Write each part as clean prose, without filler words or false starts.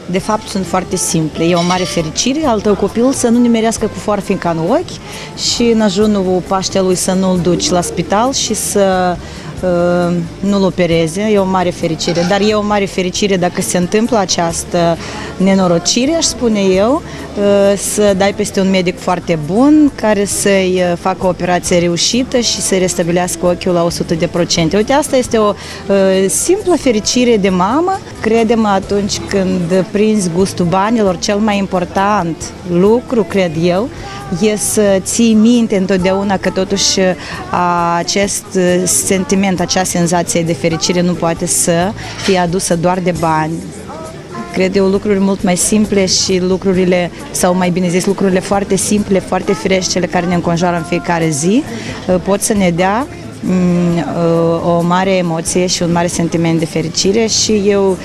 de fapt, sunt foarte simple. E o mare fericire al tău copil să nu nimerească cu foarfeca în ochi și în ajunul Paștelui să nu-l duci la spital și să nu-l opereze. E o mare fericire. Dar e o mare fericire dacă se întâmplă această nenorocire, aș spune eu, să dai peste un medic foarte bun care să-i facă o operație reușită și să-i restabilească ochiul la 100%. Uite, asta este o simplă fericire de mamă. Crede-mă, atunci când prinzi gustul banilor, cel mai important lucru, cred eu, e să ții minte întotdeauna că totuși acest sentiment, acea senzație de fericire nu poate să fie adusă doar de bani. Cred eu lucruri mult mai simple și lucrurile, sau mai bine zis, lucrurile foarte simple, foarte firești, cele care ne înconjoară în fiecare zi, pot să ne dea o mare emoție și un mare sentiment de fericire și eu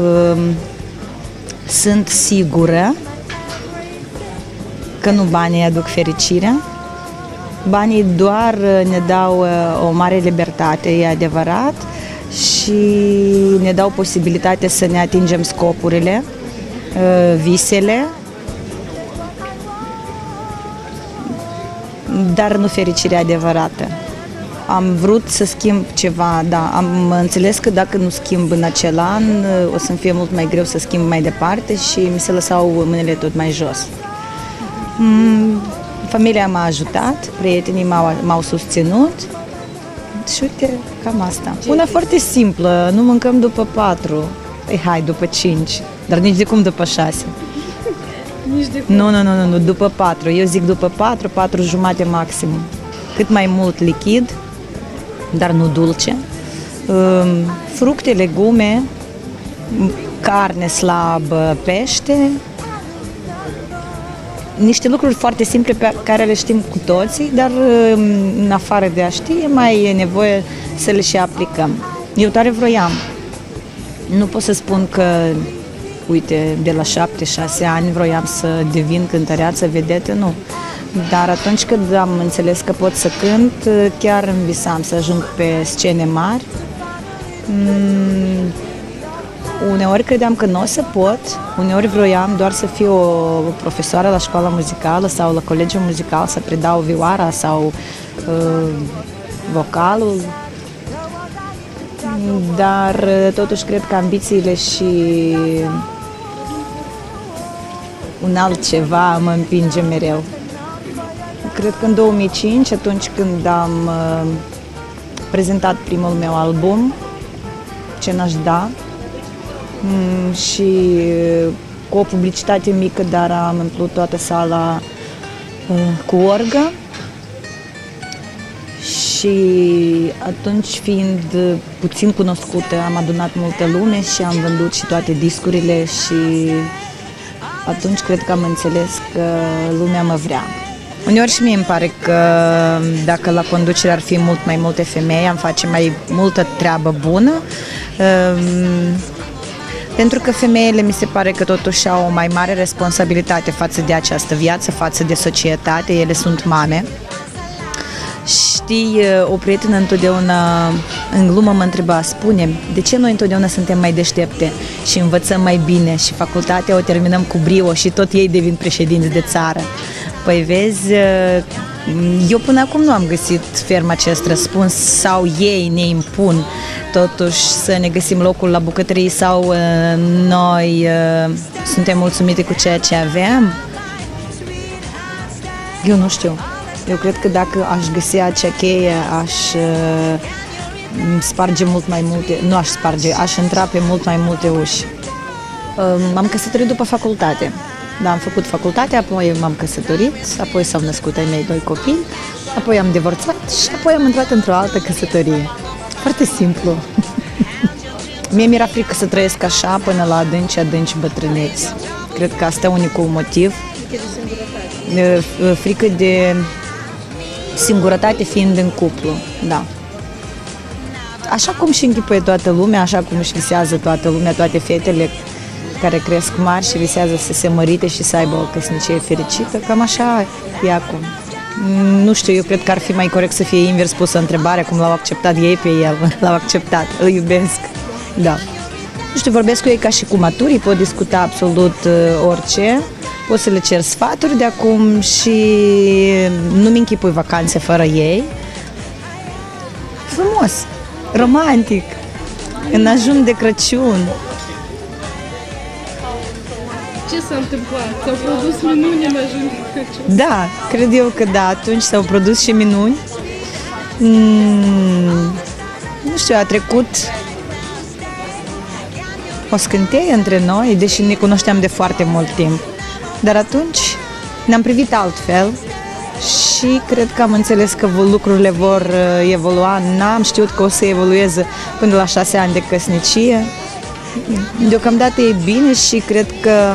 sunt sigură că nu banii aduc fericirea. Banii doar ne dau o mare libertate, e adevărat, și ne dau posibilitatea să ne atingem scopurile, visele, dar nu fericirea adevărată. Am vrut să schimb ceva, da, am înțeles că dacă nu schimb în acel an, o să-mi fie mult mai greu să schimb mai departe și mi se lăsau mâinile tot mai jos. Familia m-a ajutat, prietenii m-au susținut și uite, cam asta. Una foarte simplă, nu mâncăm după 4, hai, după 5, dar nici de cum după 6. Nici de cum. Nu, după 4, eu zic după 4, 4 jumate maxim. Cât mai mult lichid, dar nu dulce, fructe, legume, carne slabă, pește, niște lucruri foarte simple pe care le știm cu toții, dar în afară de a ști, e mai nevoie să le și aplicăm. Eu tare vroiam. Nu pot să spun că, uite, de la 7-6 ani vroiam să devin cântăreață, vedetă, nu. Dar atunci când am înțeles că pot să cânt, chiar îmi visam să ajung pe scene mari. Uneori credeam că nu o să pot, uneori vroiam doar să fiu o profesoară la școala muzicală sau la colegiul muzical, să predau vioara sau vocalul. Dar totuși cred că ambițiile și un altceva mă împinge mereu. Cred că în 2005, atunci când am prezentat primul meu album, Ce n-aș da, și cu o publicitate mică, dar am umplut toată sala cu orgă. Și atunci, fiind puțin cunoscută, am adunat multă lume și am vândut și toate discurile și atunci cred că am înțeles că lumea mă vrea. Uneori și mie îmi pare că dacă la conducere ar fi mult mai multe femei, am face mai multă treabă bună, pentru că femeile mi se pare că totuși au o mai mare responsabilitate față de această viață, față de societate, ele sunt mame. Știi, o prietenă întotdeauna în glumă mă întreba, spune, de ce noi întotdeauna suntem mai deștepte și învățăm mai bine și facultatea o terminăm cu brio și tot ei devin președinți de țară? Păi vezi, eu până acum nu am găsit ferm acest răspuns, sau ei ne impun totuși să ne găsim locul la bucătărie sau noi suntem mulțumite cu ceea ce avem? Eu nu știu. Eu cred că dacă aș găsi acea cheie, aș sparge mult mai multe, nu aș sparge, aș intra pe mult mai multe uși. M-am căsătorit după facultate. Da, am făcut facultatea, apoi m-am căsătorit, apoi s-au născut ai mei 2 copii, apoi am divorțat și apoi am intrat într-o altă căsătorie. Foarte simplu. Mie mi-era frică să trăiesc așa până la adânci bătrâneți. Cred că asta e unicul motiv. Frică de singurătate fiind în cuplu, da. Așa cum și închipuie toată lumea, așa cum își visează toată lumea, toate fetele care cresc mari și visează să se mărite și să aibă o căsnicie fericită, cam așa e acum. Nu știu, eu cred că ar fi mai corect să fie invers pusă întrebarea, cum l-au acceptat ei pe el, l-au acceptat, îl iubesc, da. Nu știu, vorbesc cu ei ca și cu maturii, pot discuta absolut orice, pot să le cer sfaturi de acum și nu-mi închipui vacanțe fără ei. Frumos, romantic, în ajun de Crăciun. Ce s-a întâmplat? S-au produs minuni în ajun de Crăciun? Da, cred eu că da, atunci s-au produs și minuni. Nu știu, a trecut o scânteie între noi, deși ne cunoșteam de foarte mult timp. Dar atunci ne-am privit altfel și cred că am înțeles că lucrurile vor evolua. N-am știut că o să evolueze până la 6 ani de căsnicie. Deocamdată e bine și cred că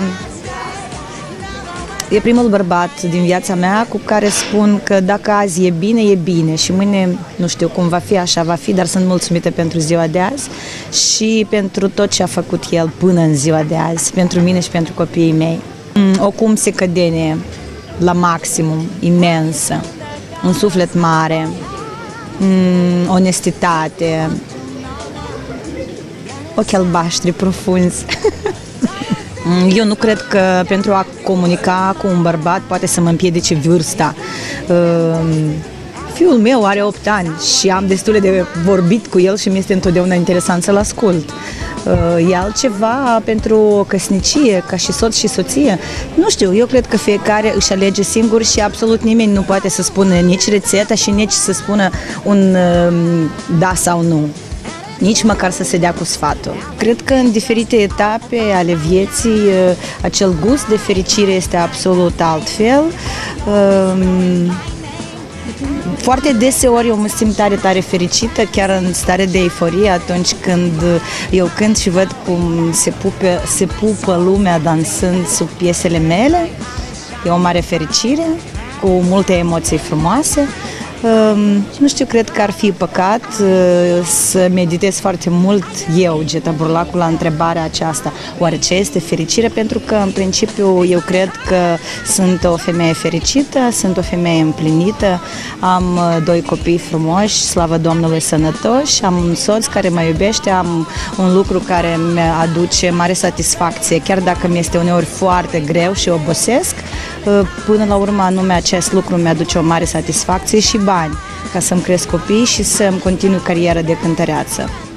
e primul bărbat din viața mea cu care spun că dacă azi e bine și mâine, nu știu cum va fi, așa va fi, dar sunt mulțumită pentru ziua de azi și pentru tot ce a făcut el până în ziua de azi, pentru mine și pentru copiii mei. O cumsecădenie la maximum, imensă, un suflet mare, onestitate, ochi albaștri profunzi. Eu nu cred că pentru a comunica cu un bărbat poate să mă împiedice vârsta. Fiul meu are 8 ani și am destule de vorbit cu el și mi este întotdeauna interesant să-l ascult. E altceva pentru o căsnicie, ca și soț și soție. Nu știu, eu cred că fiecare își alege singur și absolut nimeni nu poate să spună nici rețeta și nici să spună un da sau nu. Nici măcar să se dea cu sfatul. Cred că în diferite etape ale vieții acel gust de fericire este absolut altfel. Foarte deseori eu mă simt tare fericită, chiar în stare de euforie atunci când eu cânt și văd cum se pupă lumea dansând sub piesele mele. E o mare fericire, cu multe emoții frumoase. Nu știu, cred că ar fi păcat să meditez foarte mult eu, Geta Burlacu, la întrebarea aceasta. Oare ce este fericire? Pentru că, în principiu, eu cred că sunt o femeie fericită, sunt o femeie împlinită, am 2 copii frumoși, slavă Domnului, sănătoși, am un soț care mă iubește, am un lucru care mi aduce mare satisfacție, chiar dacă mi este uneori foarte greu și obosesc, până la urmă anume acest lucru mi-aduce o mare satisfacție și bani, ca să-mi cresc copii și să-mi continui cariera de cântăreață.